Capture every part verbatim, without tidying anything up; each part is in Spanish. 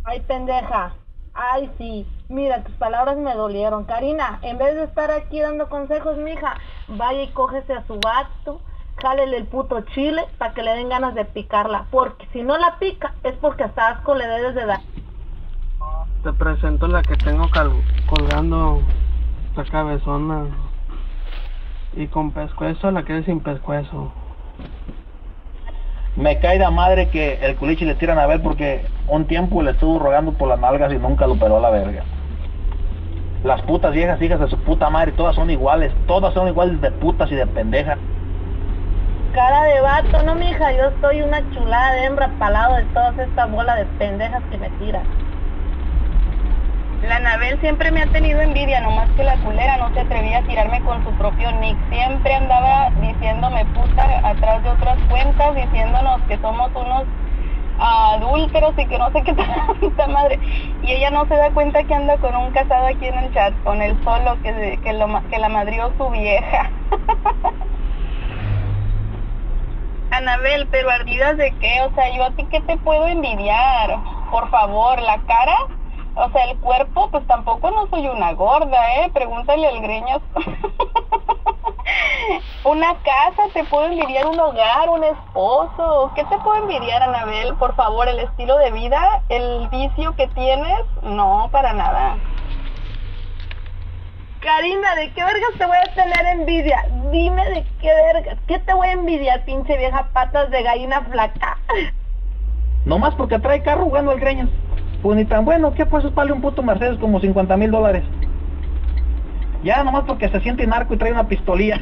Ay, pendeja. Ay, sí. Mira, tus palabras me dolieron. Karina, en vez de estar aquí dando consejos, mija, vaya y cógese a su vato, jálele el puto chile para que le den ganas de picarla. Porque si no la pica, es porque hasta asco le debes de dar. Te presento la que tengo colgando la cabezona. Y con pescuezo, la que es sin pescuezo. Me cae de madre que el culichi le tiran a ver porque un tiempo le estuvo rogando por las nalgas y nunca lo peló a la verga. Las putas viejas hijas de su puta madre, todas son iguales, todas son iguales de putas y de pendejas. Cara de vato, no mija, yo soy una chulada de hembra palado de todas esta bola de pendejas que me tiran. La Anabel siempre me ha tenido envidia, nomás que la culera no se atrevía a tirarme con su propio nick. Siempre andaba diciéndome puta atrás de otras cuentas, diciéndonos que somos unos adúlteros y que no sé qué tanta madre. Y ella no se da cuenta que anda con un casado aquí en el chat, con el solo que, que, lo, que la madrió su vieja. Anabel, pero ardidas de qué, o sea, yo a ti qué te puedo envidiar, por favor, la cara. O sea, el cuerpo, pues tampoco no soy una gorda, ¿eh? Pregúntale al Greñas. Una casa, te puedo envidiar un hogar, un esposo. ¿Qué te puedo envidiar, Anabel? Por favor, el estilo de vida, el vicio que tienes, no, para nada. Karina, ¿de qué vergas te voy a tener envidia? Dime de qué vergas. ¿Qué te voy a envidiar, pinche vieja patas de gallina flaca? Nomás porque trae carro jugando al Greñas. Pues ni tan bueno, ¿qué pues vale un puto Mercedes como cincuenta mil dólares? Ya nomás porque se siente narco y trae una pistolilla.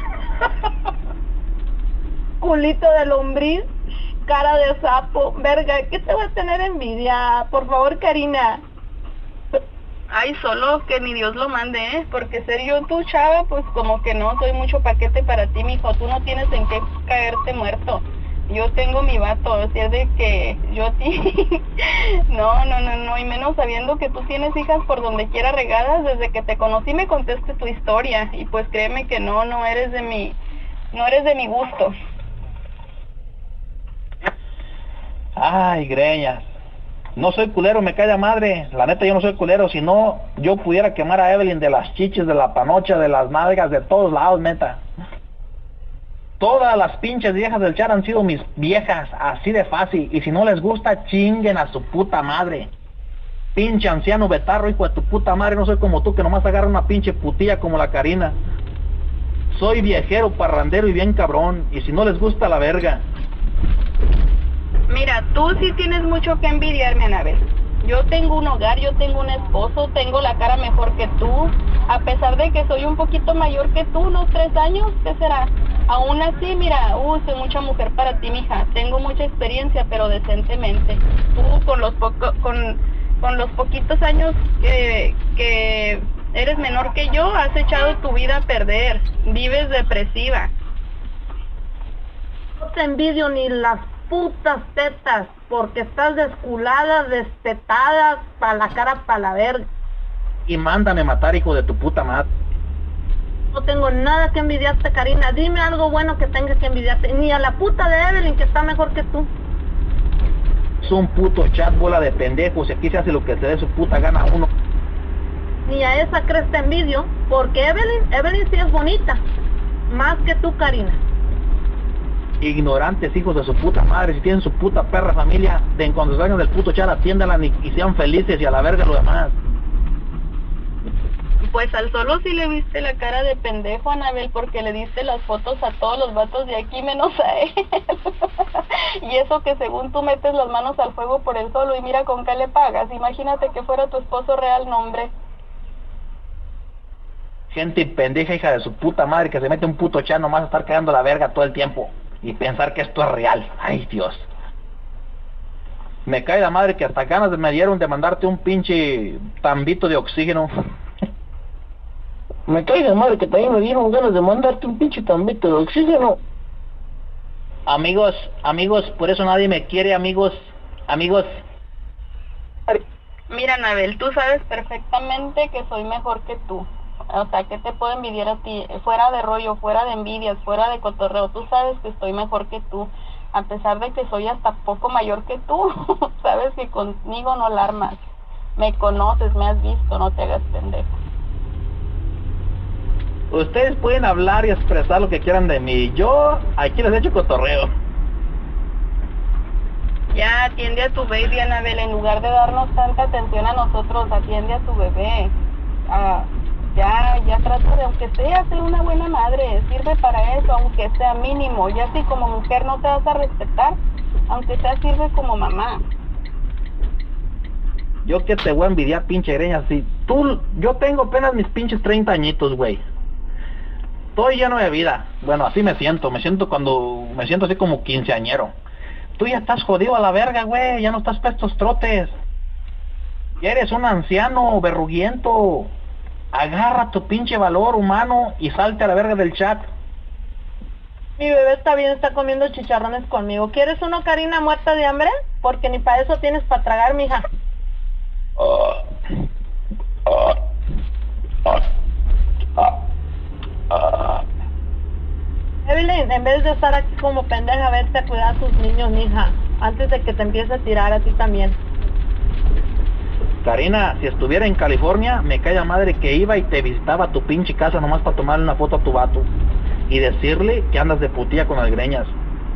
Culito de lombriz, cara de sapo, verga, ¿qué te voy a tener envidia? Por favor, Karina. Ay, solo que ni Dios lo mande, ¿eh? Porque ser yo tu chava, pues como que no, soy mucho paquete para ti, mijo. Tú no tienes en qué caerte muerto. Yo tengo mi vato, así es de que yo a ti, no, no, no, no, y menos sabiendo que tú tienes hijas por donde quiera regadas. Desde que te conocí me contaste tu historia, y pues créeme que no, no eres de mi, no eres de mi gusto. Ay, Greñas, no soy culero, me cae la madre, la neta yo no soy culero, si no, yo pudiera quemar a Evelyn de las chichis, de la panocha, de las nalgas, de todos lados, neta. Todas las pinches viejas del chat han sido mis viejas, así de fácil. Y si no les gusta, chinguen a su puta madre. Pinche anciano betarro, hijo de tu puta madre. No soy como tú, que nomás agarra una pinche putilla como la Karina. Soy viejero, parrandero y bien cabrón. Y si no les gusta, la verga. Mira, tú sí tienes mucho que envidiarme, Anabel. Yo tengo un hogar, yo tengo un esposo, tengo la cara mejor que tú. A pesar de que soy un poquito mayor que tú, unos tres años, ¿qué será? Aún así, mira, uh, soy mucha mujer para ti, mija. Tengo mucha experiencia, pero decentemente. Tú, con los poco, con, con los poquitos años que, que eres menor que yo, has echado tu vida a perder. Vives depresiva. No te envidio ni las putas tetas, porque estás desculada, destetada, pa' la cara, pa' la verga. Y mándame matar, hijo de tu puta madre. No tengo nada que envidiarte, Karina. Dime algo bueno que tengas que envidiarte. Ni a la puta de Evelyn, que está mejor que tú. Es un puto chat, bola de pendejos, y aquí se hace lo que se dé su puta gana a uno. Ni a esa crees te envidio, porque Evelyn, Evelyn sí es bonita. Más que tú, Karina. Ignorantes, hijos de su puta madre. Si tienen su puta perra familia, de en cuando salgan del puto chat, atiéndanla y, y sean felices, y a la verga lo demás. Pues al solo sí le viste la cara de pendejo, Anabel, porque le diste las fotos a todos los vatos de aquí menos a él. Y eso que según tú metes las manos al fuego por el solo, y mira con qué le pagas. Imagínate que fuera tu esposo real, nombre. Gente pendeja, hija de su puta madre, que se mete un puto chat nomás a estar cagando la verga todo el tiempo y pensar que esto es real. Ay, Dios. Me cae la madre que hasta ganas me dieron de mandarte un pinche tambito de oxígeno. Me cae de madre que también me dieron ganas de mandarte un pinche tambito de oxígeno. Amigos, amigos, por eso nadie me quiere, amigos, amigos. Mira, Anabel, tú sabes perfectamente que soy mejor que tú. O sea, ¿qué te puedo envidiar a ti? Fuera de rollo, fuera de envidias, fuera de cotorreo. Tú sabes que estoy mejor que tú. A pesar de que soy hasta poco mayor que tú. Sabes que conmigo no la armas. Me conoces, me has visto, no te hagas pendeja. Ustedes pueden hablar y expresar lo que quieran de mí. Yo aquí les echo cotorreo. Ya, atiende a tu baby, Anabel. En lugar de darnos tanta atención a nosotros, atiende a tu bebé. Ah, ya, ya trata de, aunque sea, ser una buena madre. Sirve para eso, aunque sea mínimo. Ya si como mujer no te vas a respetar, aunque sea, sirve como mamá. Yo que te voy a envidiar, pinche greña. Si tú, yo tengo apenas mis pinches treinta añitos, güey. Estoy lleno de vida. Bueno, así me siento. Me siento cuando, me siento así como quinceañero. Tú ya estás jodido a la verga, güey. Ya no estás para estos trotes. Ya eres un anciano berruguiento. Agarra tu pinche valor humano y salte a la verga del chat. Mi bebé está bien, está comiendo chicharrones conmigo. ¿Quieres uno, Karina, muerta de hambre? Porque ni para eso tienes para tragar, mija. Uh, uh, uh, uh, uh. Evelyn, en vez de estar aquí como pendeja, vete a cuidar a tus niños, mija, antes de que te empiece a tirar a ti también. Karina, si estuviera en California, me cae la madre que iba y te visitaba a tu pinche casa nomás para tomarle una foto a tu vato y decirle que andas de putilla con las greñas.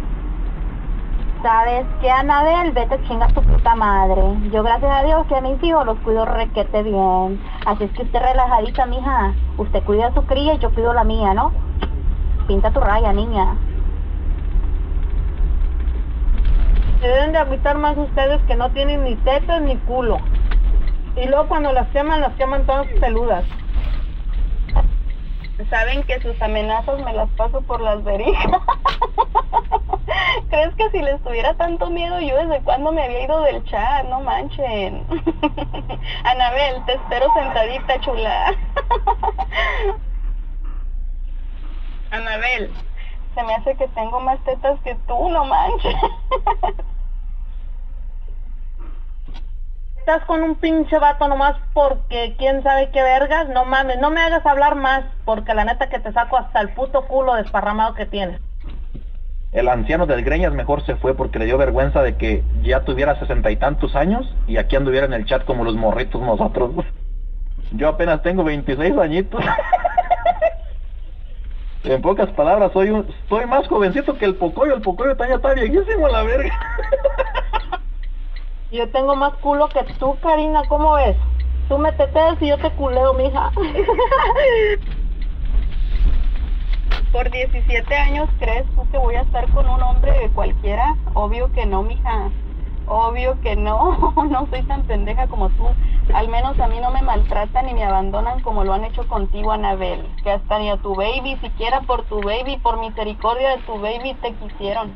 ¿Sabes qué, Anabel? Vete a chingar tu puta madre. Yo, gracias a Dios, que a mis hijos los cuido requete bien. Así es que usted relajadita, mija. Usted cuida a su cría y yo cuido la mía, ¿no? Pinta tu raya, niña. Se deben de agüitar más ustedes que no tienen ni tetas ni culo. Y luego cuando las queman, las queman todas peludas. Saben que sus amenazas me las paso por las verijas. ¿Crees que si les tuviera tanto miedo yo desde cuando me había ido del chat? No manchen. Anabel, te espero sentadita, chula. Anabel, se me hace que tengo más tetas que tú, no manches. Estás con un pinche vato nomás porque quién sabe qué vergas. No mames, no me hagas hablar más, porque la neta que te saco hasta el puto culo desparramado que tienes. El anciano del Greñas mejor se fue porque le dio vergüenza de que ya tuviera sesenta y tantos años y aquí anduviera en el chat como los morritos nosotros. Yo apenas tengo veintiséis añitos. En pocas palabras, soy un, estoy más jovencito que el Pocoyo. El Pocoyo ya está viejísimo a la verga. Yo tengo más culo que tú, Karina, ¿cómo ves? Tú me teteas y yo te culeo, mija. Por diecisiete años, ¿crees tú que voy a estar con un hombre cualquiera? Obvio que no, mija. Obvio que no. No soy tan pendeja como tú. Al menos a mí no me maltratan ni me abandonan como lo han hecho contigo, Anabel. Que hasta ni a tu baby, siquiera por tu baby, por misericordia de tu baby, te quisieron.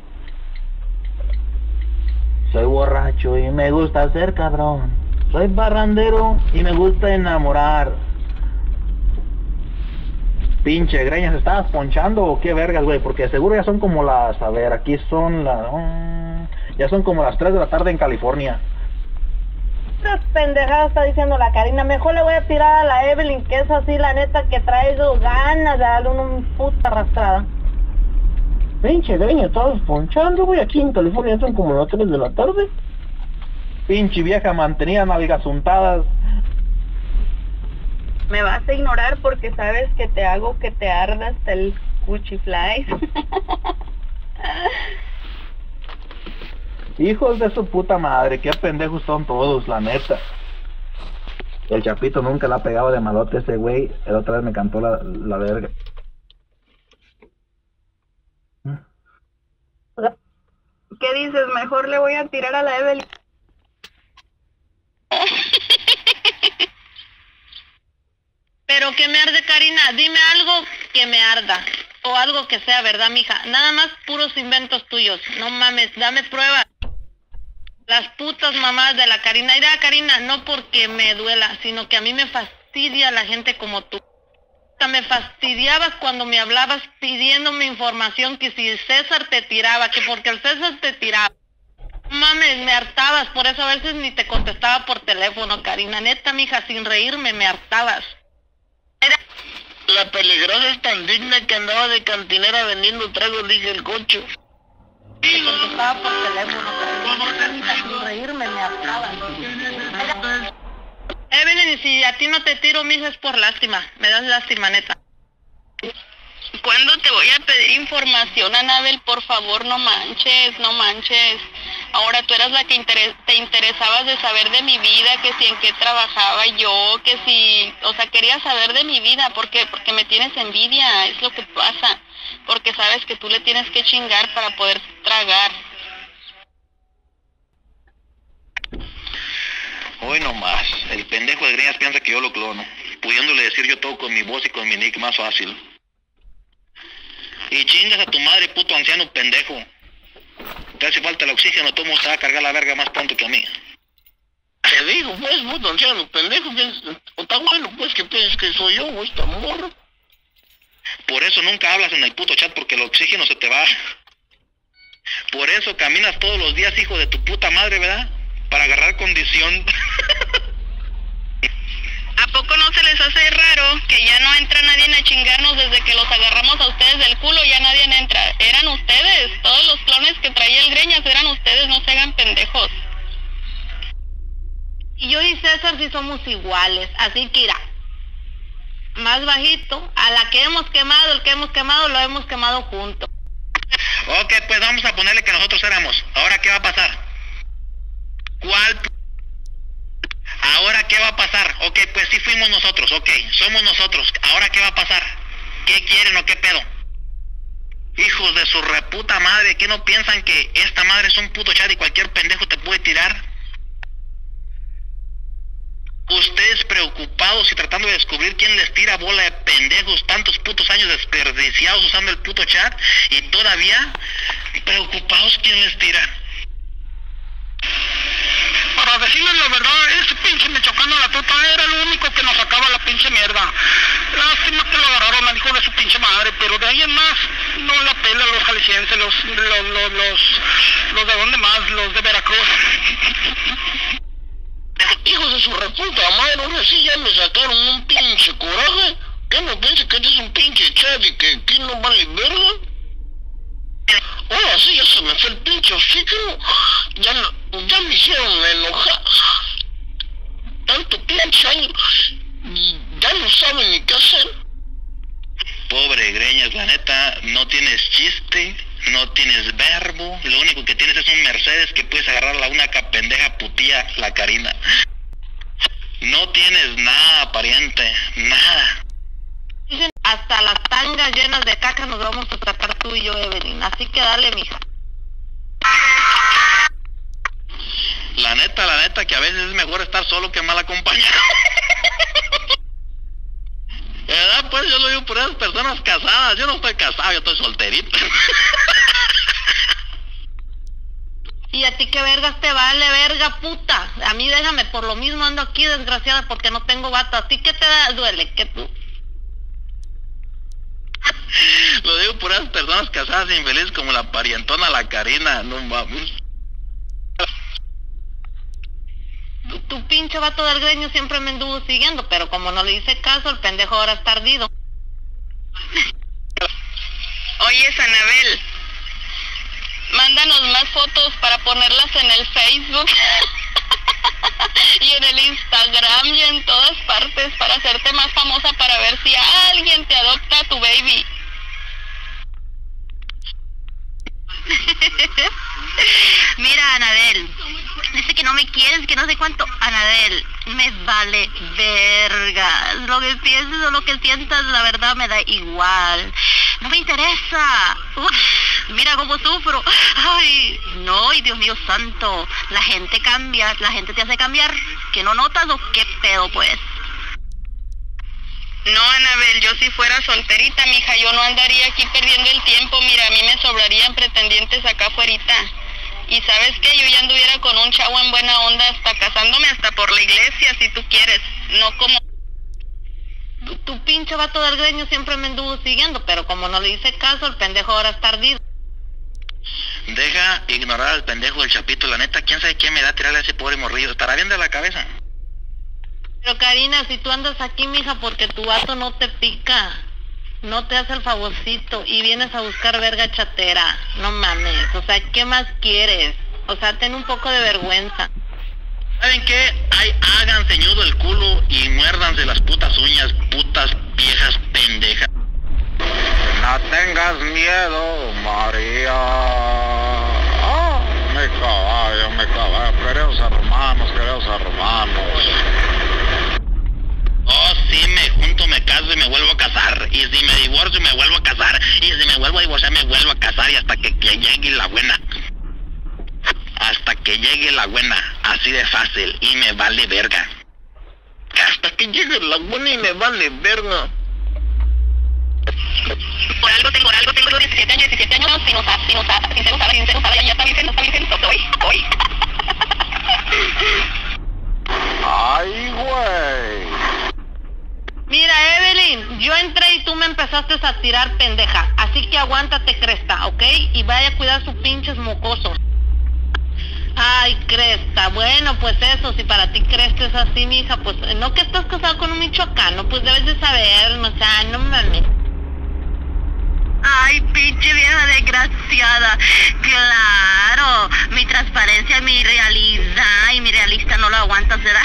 Soy borracho y me gusta ser cabrón. Soy barrandero y me gusta enamorar. Pinche Greñas, ¿estabas ponchando o qué vergas, güey? Porque seguro ya son como las... A ver, aquí son las... Um, ya son como las tres de la tarde en California. Estas pendejadas está diciendo la Karina. Mejor le voy a tirar a la Evelyn, que es así, la neta, que trae dos ganas de darle una puta arrastrada. Pinche Greña, estabas ponchando, güey. Aquí en California son como las tres de la tarde. Pinche vieja mantenida nalgas untadas. Me vas a ignorar porque sabes que te hago que te arda hasta el cuchiflies. Hijos de su puta madre, qué pendejos son todos, la neta. El Chapito nunca la ha pegado de malote ese güey. El otra vez me cantó la, la verga. ¿Qué dices? Mejor le voy a tirar a la Evelyn. Pero que me arde, Karina, dime algo que me arda, o algo que sea verdad, mija, nada más puros inventos tuyos, no mames, dame pruebas. Las putas mamadas de la Karina, mira, Karina, no porque me duela, sino que a mí me fastidia la gente como tú. Me fastidiabas cuando me hablabas pidiéndome información, que si César te tiraba, que porque el César te tiraba. Mames, me hartabas, por eso a veces ni te contestaba por teléfono, Karina, neta, mija, sin reírme, me hartabas. La peligrosa es tan digna que andaba de cantinera vendiendo tragos, dije el cocho. Te contestaba por teléfono, Karina, neta, mija, sin reírme, me hartabas. Evelyn, si a ti no te tiro, mija, es por lástima. Me das lástima, neta. ¿Cuándo te voy a pedir información, Anabel? Por favor, no manches, no manches. Ahora tú eras la que interes- te interesabas de saber de mi vida, que si en qué trabajaba yo, que si... O sea, querías saber de mi vida. ¿Por qué? Porque me tienes envidia, es lo que pasa. Porque sabes que tú le tienes que chingar para poder tragar. Hoy nomás, el pendejo de Greñas piensa que yo lo clono, pudiéndole decir yo todo con mi voz y con mi nick más fácil. Y chingas a tu madre, puto anciano pendejo. Te hace falta el oxígeno, todo mundo te va a cargar la verga más pronto que a mí. Te digo, pues, puto anciano pendejo, o está bueno, pues, que piensas que soy yo, o esta morra. Por eso nunca hablas en el puto chat, porque el oxígeno se te va. Por eso caminas todos los días, hijo de tu puta madre, ¿verdad? Para agarrar condición. ¿A poco no se les hace raro que ya no entra nadie a chingarnos desde que los agarramos a ustedes del culo? Ya nadie entra. Eran ustedes. Todos los clones que traía el Greñas eran ustedes. No se hagan pendejos. Y yo y César sí somos iguales. Así que irá. Más bajito. A la que hemos quemado, el que hemos quemado, lo hemos quemado juntos. Ok, pues vamos a ponerle que nosotros éramos. ¿Ahora qué va a pasar? ¿Cuál? ¿Ahora qué va a pasar? Ok, pues sí fuimos nosotros, ok, somos nosotros. ¿Ahora qué va a pasar? ¿Qué quieren o qué pedo? Hijos de su reputa madre, ¿qué no piensan que esta madre es un puto chat y cualquier pendejo te puede tirar? Ustedes preocupados y tratando de descubrir quién les tira bola de pendejos, tantos putos años desperdiciados usando el puto chat y todavía preocupados quién les tira. Para decirles la verdad, ese pinche mechocano la puta era lo único que nos sacaba la pinche mierda. Lástima que lo agarraron al hijo de su pinche madre, pero de ahí en más no la pela los jaliscienses, los, los, los, los, los de dónde más, los de Veracruz. Hijos de su reputa madre, ahora sí ya me sacaron un pinche coraje. ¿Qué no piensa que este es un pinche chat y que aquí no vale verga? Ahora sí ya se me fue el pinche oxígeno. Ya, no, ya me hicieron enojar. Tanto pinche año. Ya no saben ni qué hacer. Pobre Greñas, la neta, no tienes chiste, no tienes verbo. Lo único que tienes es un Mercedes que puedes agarrar a la única pendeja putía, la Karina. No tienes nada, pariente, nada. Dicen, hasta las tangas llenas de caca nos vamos a sacar tú y yo, Evelyn. Así que dale, mija. La neta, la neta, que a veces es mejor estar solo que mal acompañado. ¿Verdad? Pues yo lo digo por esas personas casadas. Yo no estoy casado, yo estoy solterito. Y a ti qué vergas te vale, verga, puta. A mí déjame, por lo mismo ando aquí, desgraciada, porque no tengo vato. ¿A ti qué te da, duele? Que tú... Lo digo por esas personas casadas e infelices como la parientona, la Karina, no mames. Tu, tu pinche vato del Greño siempre me anduvo siguiendo, pero como no le hice caso, el pendejo ahora está ardido. Oye, Anabel, mándanos más fotos para ponerlas en el Facebook y en el Instagram y en todas partes para hacerte más famosa, para ver si alguien te adopta a tu baby. Mira, Anabel, dice que no me quieres, que no sé cuánto. Anabel, me vale verga. Lo que pienses o lo que sientas, la verdad me da igual. No me interesa. Uf, mira cómo sufro. Ay, no, y Dios mío santo. La gente cambia, la gente te hace cambiar. ¿Que no notas o qué pedo, pues? No, Anabel, yo si fuera solterita, mija, yo no andaría aquí perdiendo el tiempo. Mira, a mí me sobrarían pretendientes acá afuerita. Y ¿sabes qué? Yo ya anduviera con un chavo en buena onda, hasta casándome hasta por la iglesia, si tú quieres. No como... Tu, tu pinche vato del Greño siempre me anduvo siguiendo, pero como no le hice caso, el pendejo ahora está ardido. Deja ignorar al pendejo del Chapito, la neta, quién sabe quién me da a tirarle a ese pobre morrillo. ¿Estará bien de la cabeza? Pero Karina, si tú andas aquí, mija, porque tu vato no te pica, no te hace el favorcito y vienes a buscar verga chatera, no mames, o sea, ¿qué más quieres? O sea, ten un poco de vergüenza. ¿Saben qué? Ay, háganse ñudo el culo y muérdanse las putas uñas, putas viejas pendejas. No tengas miedo, María. Oh, mi caballo, mi caballo, queridos hermanos, queridos hermanos. Oh, sí, me junto, me caso y me vuelvo a casar. Y si me divorcio, me vuelvo a casar. Y si me vuelvo a divorciar, me vuelvo a casar. Y hasta que, que llegue la buena. Hasta que llegue la buena, así de fácil, y me vale verga. Hasta que llegue la buena y me vale verga. Por algo tengo, por algo tengo diecisiete años, diecisiete años, sin usar, sin usar, sin ser usada, sin ser usada, ya está virgen, no está virgen, hoy, hoy. Ay, güey. Mira, Evelyn, yo entré y tú me empezaste a tirar, pendeja. Así que aguántate, cresta, ¿ok? Y vaya a cuidar sus pinches mocosos. Ay, cresta, bueno, pues eso, si para ti cresta es así, mija, pues no que estás casado con un michoacano, pues debes de saber, o sea, no mames. Ay, pinche vieja desgraciada. Claro, mi transparencia, mi realidad, y mi realista no lo aguanta, ¿será?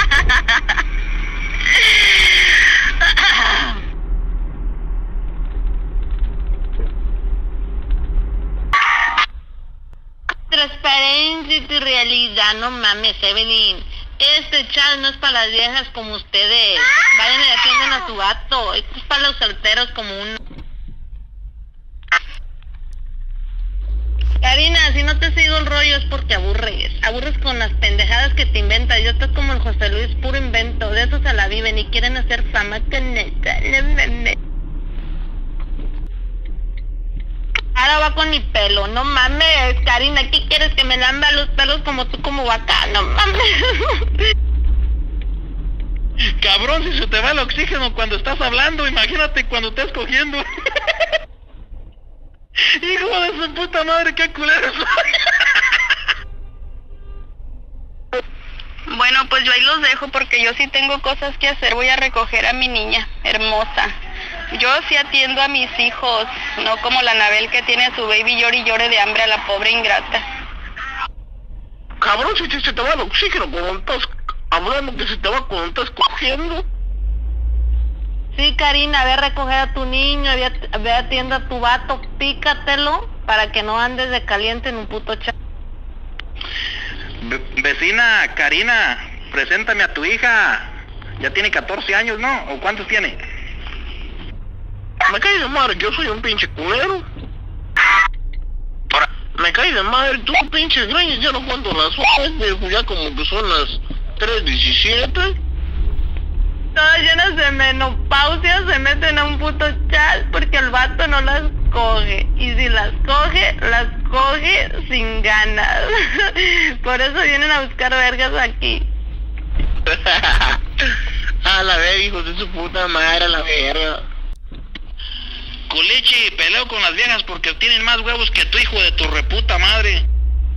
Transparencia y tu realidad, no mames, Evelyn. Este chat no es para las viejas como ustedes. Vayan y atienden a su gato. Esto es para los solteros como uno. Karina, si no te sigo el rollo es porque aburres. Aburres con las pendejadas que te inventas. Yo estoy como el José Luis, puro invento. De eso se la viven y quieren hacer fama con esta. No mames. Ahora va con mi pelo, no mames, Karina, ¿qué quieres? ¿Que me lamba los pelos como tú, como vaca? No mames. Cabrón, si se te va el oxígeno cuando estás hablando, imagínate cuando estás cogiendo. Hijo de su puta madre, qué culero soy. Bueno, pues yo ahí los dejo porque yo sí tengo cosas que hacer. Voy a recoger a mi niña hermosa. Yo sí atiendo a mis hijos, no como la Anabel que tiene a su baby llore y llore de hambre a la pobre ingrata. Cabrón, si se te va el oxígeno cuando estás hablando, que se te va cuando estás cogiendo. Sí, Karina, ve a recoger a tu niño, ve a, ve a atienda a tu vato, pícatelo para que no andes de caliente en un puto chat. Ve vecina, Karina, preséntame a tu hija. Ya tiene catorce años, ¿no? ¿O cuántos tiene? Me cae de madre, yo soy un pinche culero. Ahora, me cae de madre, tú pinches greñas, ya no cuento las horas, ya como que son las tres diecisiete. Todas llenas de menopausia se meten a un puto chat porque el vato no las coge. Y si las coge, las coge sin ganas. Por eso vienen a buscar vergas aquí. A la verga, hijos de su puta madre, a la verga. Culichi, peleo con las viejas porque tienen más huevos que tu hijo de tu reputa madre.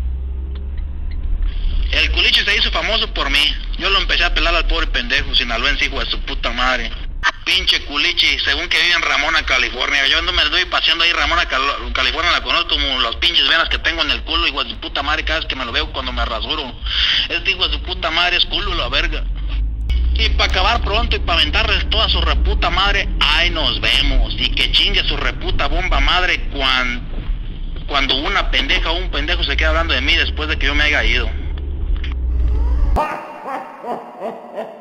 El Culichi se hizo famoso por mí. Yo lo empecé a pelar al pobre pendejo sinaloense, hijo de su puta madre. Pinche Culichi, según que vive en Ramona, California. Yo no me estoy paseando ahí, Ramona, Cal California, la conozco como los pinches venas que tengo en el culo, hijo de su puta madre, cada vez que me lo veo cuando me rasuro. Este hijo de su puta madre es culo, la verga. Y para acabar pronto y para aventarles toda su reputa madre, ahí nos vemos. Y que chingue su reputa bomba madre cuando, cuando una pendeja o un pendejo se queda hablando de mí después de que yo me haya ido.